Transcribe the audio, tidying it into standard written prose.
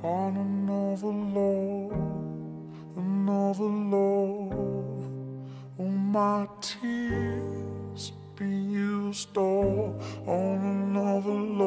on another love, another love. Oh, my tears be used all on another love.